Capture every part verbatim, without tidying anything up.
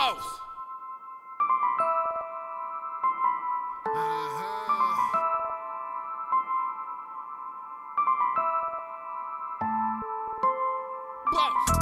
Boss. Uh-huh. Boss.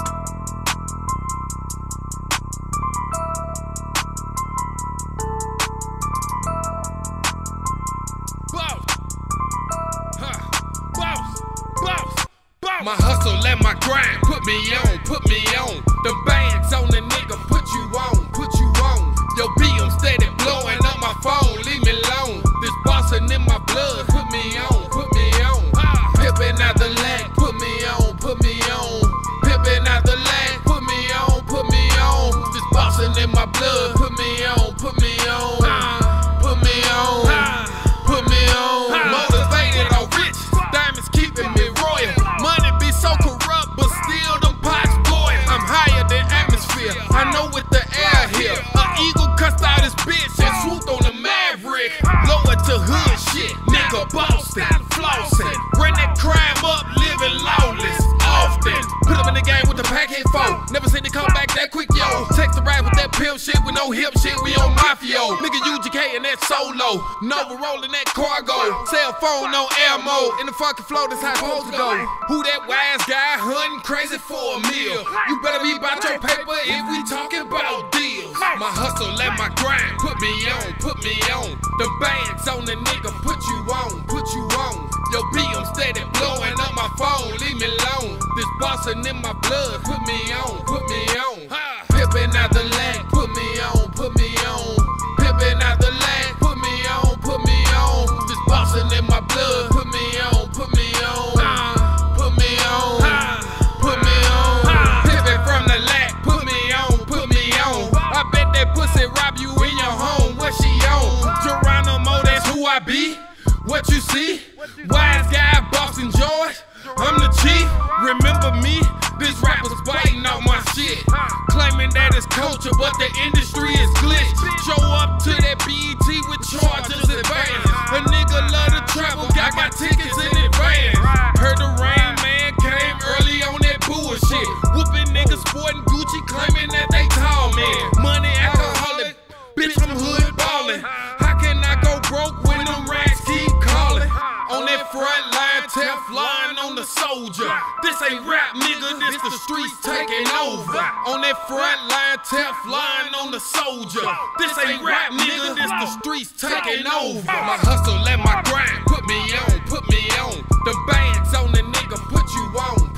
My hustle and my grind put me on, put me on. The bands on the nigga put you on, put you on. Yo, B, I'm steady blowing up my phone, leave me alone. This bossing in my blood put me on, put me on. Pippin' out the lag, put me on, put me on. Pippin' out the lag, put me on, put me on. This bossing in my blood put me on, put me on. Put me on, put me on. Motivated on rich, diamonds keeping me royal. Money be so corrupt, but still them pots boy. I'm higher than atmosphere, I know with the air here. An eagle cussed out his bitch and swooped on the Maverick. Lower to hood shit, nigga Boston, flossing. Run that crime up, living lawless, often. Put up in the game with the pack hit foe. Never seen it come back that quick, yo. Text the ride with that pimp shit with no hip shit, we on Mafio. Nigga U G K and that solo, Nova rolling that cargo. Cell phone on air mode, in the fucking flow, that's how it's supposed to go. Who that wise guy hunting crazy for a meal? You better be about your paper if we talking about deals. My hustle and my grind put me on, put me on. The bands on the nigga put you on, put you on. Yo, B, I'm steady blowing up my phone, leave me alone. This bossing in my blood put me on, put me on. Pippin' out the lag, put me on, put me on. Pippin' out the lag, put me on, put me on. This bossing in my blood put me on, put me on. Put me on, put me on. Pippin' from the lag, put me on, put me on. I bet that pussy rob you in your home, what she on? Geronimo, that's who I be. What you see? Wise guy, Boston George. I'm the chief. Remember me? This rapper's biting out my shit. Claiming that it's culture, but the industry is glitch. Show up to that B E T with charges advance. A nigga love to travel, got my tickets in advance. Heard the Rain Man came early on that bullshit. Whooping niggas sporting Gucci, claiming that they tall man. Money alcoholic, bitch I'm hood ballin'. How can I go broke when them racks keep calling? On that front line, Teflon on the soldier. This ain't rap, nigga, this the streets taking over. On that front line, Teflon on the soldier. This ain't rap, nigga, this the streets taking over. My hustle and my grind put me on, put me on. The bands on the nigga put you on.